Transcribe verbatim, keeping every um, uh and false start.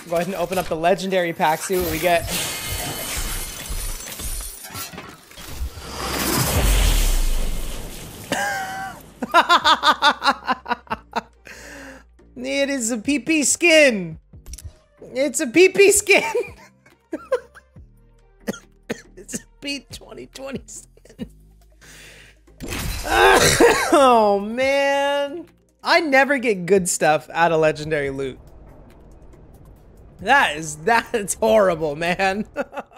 Go ahead and open up the legendary pack, see what we get. It is a P P skin. It's a P P skin. It's a P twenty twenty skin. Oh man, I never get good stuff out of legendary loot. That is that's horrible, man.